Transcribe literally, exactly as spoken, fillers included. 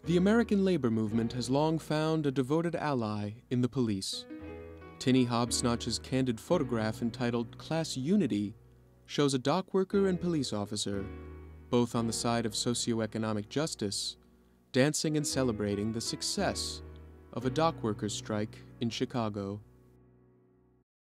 The American labor movement has long found a devoted ally in the police. Tinny Hobsnotch's candid photograph entitled Class Unity shows a dock worker and police officer, both on the side of socioeconomic justice, dancing and celebrating the success of a dock workers' strike in Chicago.